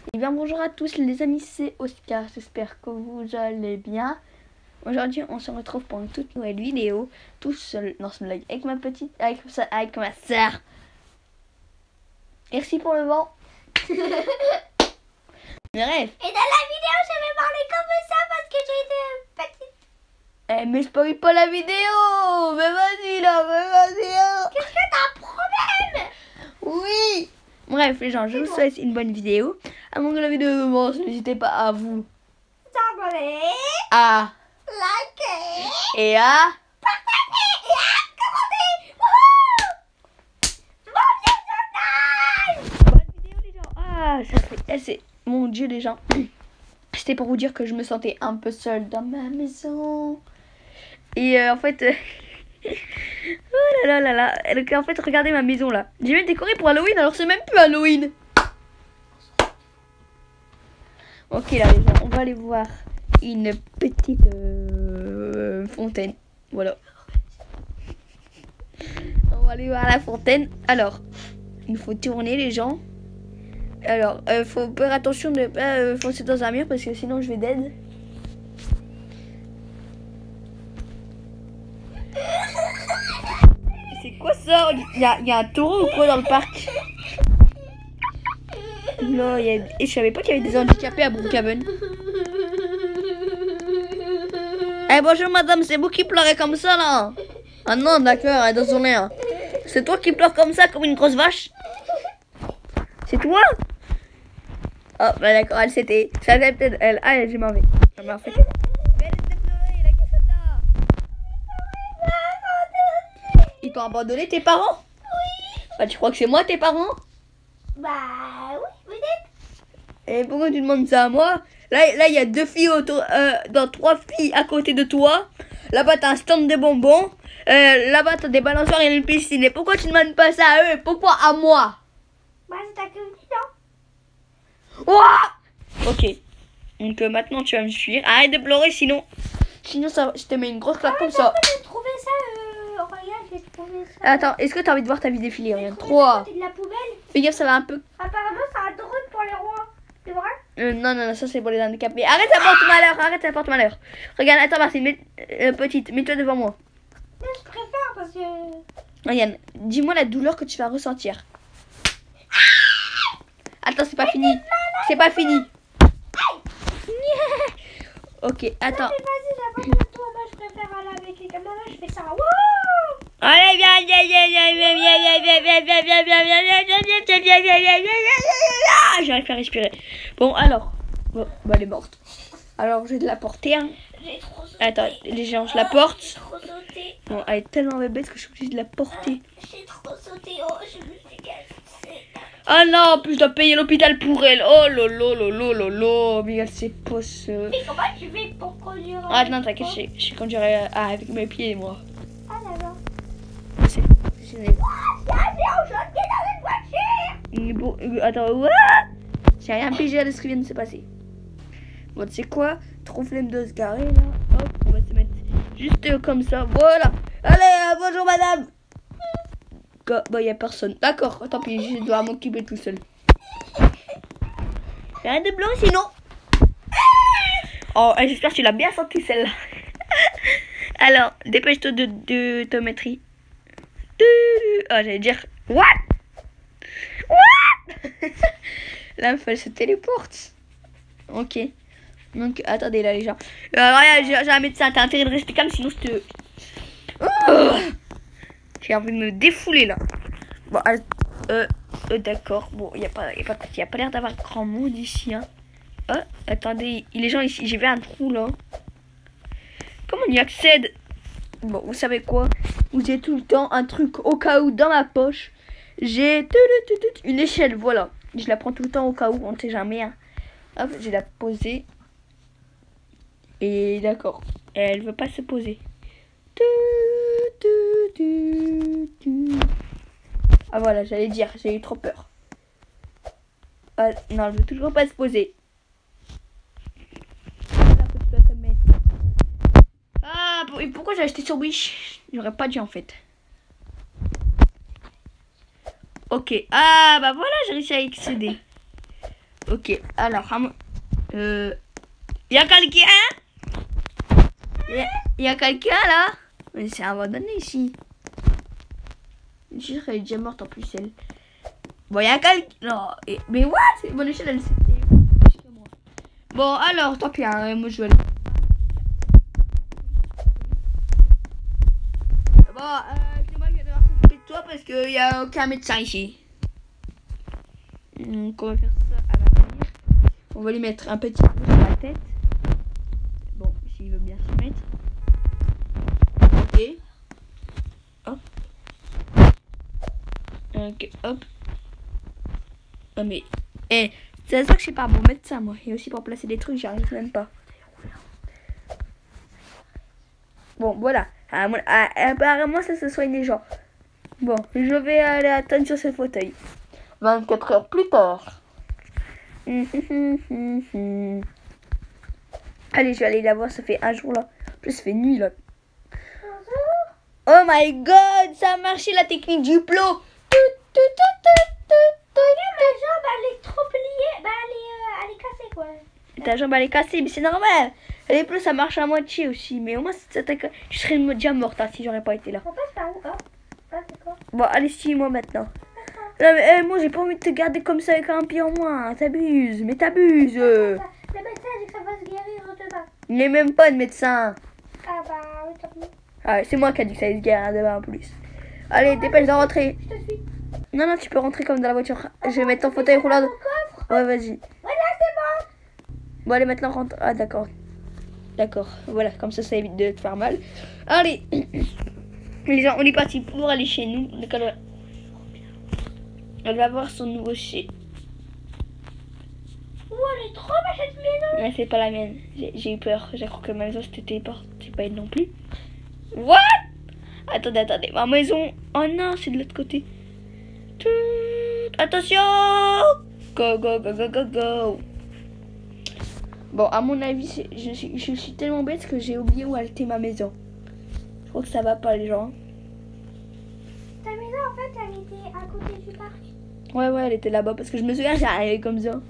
Et bien bonjour à tous les amis, c'est Oscar, j'espère que vous allez bien. Aujourd'hui on se retrouve pour une toute nouvelle vidéo, tout seul dans ce vlog avec avec ma soeur. Merci pour le vent. Bref. Et dans la vidéo je vais parler comme ça parce que j'ai une petite... Mais spoil pas la vidéo. Mais vas-y là, mais vas-y là. Qu'est-ce que t'as un problème? Oui. Bref les gens, je vous souhaite une bonne vidéo. Avant que la vidéo commence, n'hésitez pas à vous T'abonner, à liker, et à partager et à commenter. Wouhou! Mon bonne vidéo les gens. Ah, ça fait c'est mon dieu les gens. C'était pour vous dire que je me sentais un peu seule dans ma maison. Et en fait oh là là là là. Donc, en fait regardez ma maison là. J'ai même décoré pour Halloween alors c'est même plus Halloween. Ok là les gens, on va aller voir une petite fontaine. Voilà. On va aller voir la fontaine. Alors, il faut tourner les gens. Alors, faut faire attention de ne pas foncer dans un mur parce que sinon je vais dead. C'est quoi ça? Il y a un taureau ou quoi dans le parc? Non, et je savais pas qu'il y avait des handicapés à Brookhaven. Eh bonjour madame, c'est vous qui pleurez comme ça là? Ah non, d'accord, désolé. Hein. C'est toi qui pleures comme ça, comme une grosse vache? C'est toi? Oh, bah d'accord, elle c'était. Ça avait peut-être elle. Ah, je m'en vais. Je m'en vais. Ils t'ont abandonné tes parents? Oui. Bah, tu crois que c'est moi tes parents? Bah oui, peut-être. Et pourquoi tu demandes ça à moi? Là, il y a deux filles autour, dans trois filles à côté de toi. Là-bas, t'as un stand de bonbons. Là-bas, t'as des balançoires et une piscine. Et pourquoi tu demandes pas ça à eux? Pourquoi à moi? Bah c'est ta que dit, non? Ouah! Ok. Donc maintenant, tu vas me fuir. Arrête de pleurer, sinon ça, je te mets une grosse claque comme ça. J'ai trouvé ça, regarde, j'ai trouvé ça. Attends, est-ce que t'as envie de voir ta vie défiler? Regarde. J'ai trouvé ça à 3. côté de la poubelle. Fais gaffe, ça va un peu. Apparemment, c'est un drone pour les rois. C'est vrai? Non, ça c'est pour les handicapés. Arrête, ça porte malheur, Regarde, attends, Martine, petite, mets-toi devant moi. Mais je préfère parce que... Regarde, dis-moi la douleur que tu vas ressentir. Attends, c'est pas fini. C'est pas fini. Ok, attends. Mais vas-y, j'ai pas besoin de toi. Moi, je préfère aller avec les caméras. Je fais ça. Wouh! Allez, viens. J'arrive pas à respirer. Bon, alors. Bon, bah, elle est morte. Alors, je vais la porter. Hein. J'ai trop sauté. Attends, les gens, je la porte. J'ai trop sauté. Bon, elle est tellement bébête que je suis obligée de la porter. J'ai trop sauté. Oh, je me suis cassée. Ah non, en plus je dois payer l'hôpital pour elle. Oh lolo, mais elle c'est pas ça. Mais comment tu fais pour conduire? Ah non, t'inquiète, je conduirai avec mes pieds, moi. Ah, d'accord. C'est professionnel. Il y a un géant jaune qui est dans une voiture. Bon, attends, what? J'ai rien pigé à ce qui vient de se passer. Bon, tu sais quoi? Trop flemme de se garer là. Hop, on va se mettre juste comme ça. Voilà. Allez, bonjour madame. Bah, y a personne. D'accord, tant pis, je dois m'occuper tout seul. Rien de blanc sinon. Oh, j'espère que tu l'as bien senti celle-là. Alors, dépêche-toi de te mettre. J'allais dire. What? Là, elle se téléporte. Ok. Donc, attendez là, les gens. Regarde, j'ai un médecin. T'as intérêt de rester calme, sinon je te. J'ai envie de me défouler là. Bon, d'accord. Bon, il n'y a pas l'air d'avoir grand monde ici. Hein. Attendez, les gens ici, j'ai vu un trou là. Comment on y accède? Bon, vous savez quoi? J'ai tout le temps un truc au cas où dans ma poche. J'ai une échelle, voilà. Je la prends tout le temps au cas où, on ne sait jamais. Hein. Hop, je vais la poser. Et d'accord, elle veut pas se poser. Ah voilà, j'allais dire, j'ai eu trop peur. Non, elle veut toujours pas se poser. Ah, et pourquoi j'ai acheté sur Wish? J'aurais pas dû en fait. Ok. Ah, bah voilà, j'ai réussi à accéder. Ok, alors, y a quelqu'un? Y a quelqu'un là? Mais c'est abandonné ici. Je dirais qu'elle est déjà morte en plus, elle. Bon, y a quelqu'un. Non, mais what? Mon échelle, elle c'était plus que moi. Bon, alors, tant pis, hein, moi je vais aller. Bon, c'est moi qui vais devoir s'occuper de toi parce qu'il n'y a aucun médecin ici. Donc, on va faire ça à la manière. On va lui mettre un petit coup sur la tête. Bon, s'il veut bien se mettre. Ok. Hop. Ok, hop. Oh, mais. C'est ça que je suis pas un bon médecin, moi. Et aussi pour placer des trucs, j'y arrive même pas. Bon, voilà. Apparemment, ça se soigne les gens. Bon, je vais aller attendre sur ce fauteuil. 24 heures plus tard. Allez, je vais aller la voir. Ça fait un jour là. En plus, ça fait nuit là. Oh my god, ça a marché la technique du plot. Ma jambe, elle est trop pliée. Bah, elle est cassée, quoi. Ta jambe elle est cassée, mais c'est normal. Les plots ça marche à moitié aussi. Mais au moins, je serais déjà morte hein, si j'aurais pas été là. On passe par où? Ah, d'accord. Bon, allez, suis-moi maintenant. Non, mais, moi, j'ai pas envie de te garder comme ça avec un pied en moins. T'abuses, mais t'abuses. Le médecin dit que ça va se guérir demain. Il n'est même pas de médecin. Ah, bah, oui, tant pis. Ah, c'est moi qui a dit que ça allait se guérir demain en plus. Allez, dépêche de rentrer. Je te suis. Non, non, tu peux rentrer comme dans la voiture. Je vais mettre ton fauteuil roulant. Ouais, vas-y. Voilà, c'est bon. Bon, allez, maintenant rentre. Ah, d'accord. D'accord, voilà, comme ça évite de te faire mal. Allez, les gens, on est parti pour aller chez nous. Donc, elle va voir son nouveau chez. Oh, elle est trop belle cette maison. Mais c'est pas la mienne. J'ai eu peur. J'ai cru que ma maison c'était téléport. C'est pas elle non plus. What? Attendez. Ma maison. Oh non, c'est de l'autre côté. Attention! Go. Bon, à mon avis, je suis tellement bête que j'ai oublié où était ma maison. Je crois que ça va pas, les gens. Ta maison, en fait, elle était à côté du parc. Ouais, elle était là-bas parce que je me souviens, j'ai arrivé comme ça.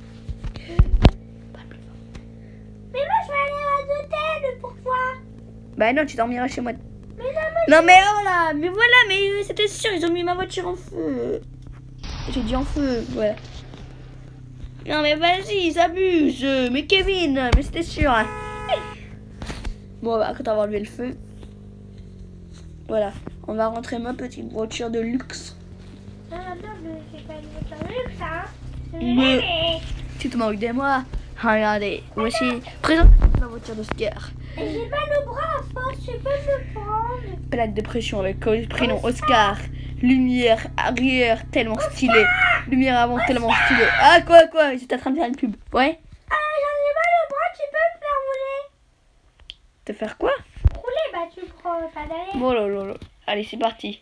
Mais moi, je vais aller à l'hôtel pour voir. Bah non, tu dormiras chez moi. Mais non, moi, Non, mais oh là, mais voilà, mais c'était sûr, ils ont mis ma voiture en feu. J'ai dit en feu, voilà. Non, mais vas-y, ils abusent. Mais Kevin, mais c'était sûr. Hein. Bon, bah, quand on va enlever le feu. Voilà, on va rentrer ma petite voiture de luxe. non, c'est pas une voiture de luxe, hein. Mais- Tu te moques de moi? Regardez, voici. Présente la voiture d'Oscar. Et j'ai mal au bras à force, je peux me prendre. Plaque de pression avec le prénom Oscar. Lumière arrière tellement stylée. Lumière avant tellement stylée. Ah quoi? J'étais en train de faire une pub. Ouais? Ah, j'en ai mal au bras, tu peux me faire rouler? Te faire quoi? Rouler, bah tu prends pas d'aller. Bon là. Allez, c'est parti.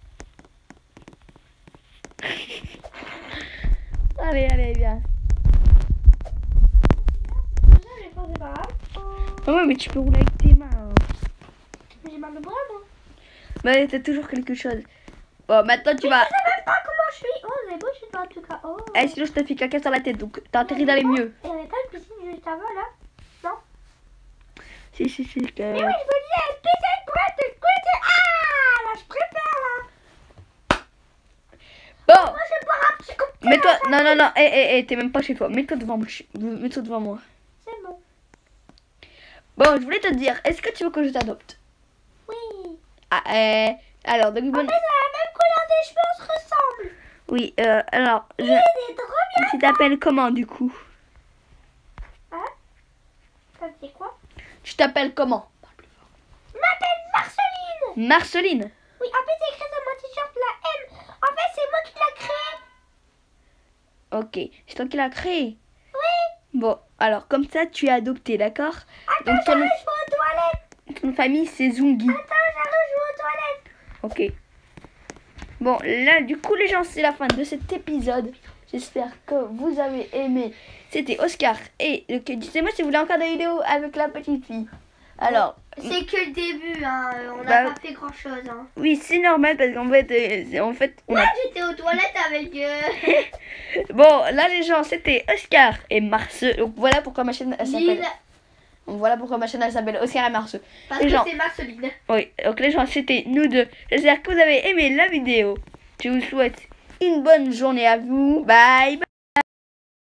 Allez, viens. Je pense que c'est pas grave. Ah ouais, mais tu peux rouler avec tes mains. Hein. J'ai mal au bras, moi. Mais t'as toujours quelque chose. Bon, maintenant tu vas. Je sais même pas comment je suis. Oh, c'est beau chez toi en tout cas. Oh. Eh, sinon je te fais caca sur la tête, donc t'as intérêt d'aller mieux. Il n'y avait pas une piscine juste avant là? Non? Si. Mais oui, je me disais, une piscine prête de côté. Ah, là, je préfère là. Bon, Moi, je vais boire un petit coup de thé. mets-toi. Non. T'es même pas chez toi. Mets-toi devant moi. C'est bon. Bon, je voulais te dire, est-ce que tu veux que je t'adopte? Oui. Ah, alors, donc En bonne. fait, la même couleur des cheveux, on se ressemble. Oui, alors, C'est trop bien. tu t'appelles comment du coup? Hein? Ça c'est quoi? Tu t'appelles comment? Je m'appelle Marceline. Marceline. Oui, en fait, c'est écrit sur mon t-shirt la M. En fait, c'est moi qui l'ai créé. Ok, c'est toi qui l'as créé. Oui. Bon, alors, comme ça, tu es adopté, d'accord? Attends, Donc, j'arrive, je vais aux toilettes. ton famille, c'est Zungi. Attends, j'arrive, je vais aux toilettes. Ok. Bon, là, du coup, les gens, c'est la fin de cet épisode. J'espère que vous avez aimé. C'était Oscar. Et dites-moi si vous voulez encore des vidéos avec la petite fille. Alors, C'est que le début, hein. On Bah, n'a pas fait grand chose. Hein. Oui, c'est normal parce qu'en fait, on a... Ouais, j'étais aux toilettes avec. Bon, là les gens, c'était Oscar et Marceux. Donc voilà pourquoi ma chaîne elle s'appelle. Lille, Donc voilà pourquoi ma chaîne elle s'appelle Oscar et Marceux. parce Les que gens. c'est Marceline. Oui, donc les gens, c'était nous deux. J'espère que vous avez aimé la vidéo. Je vous souhaite une bonne journée à vous. Bye bye.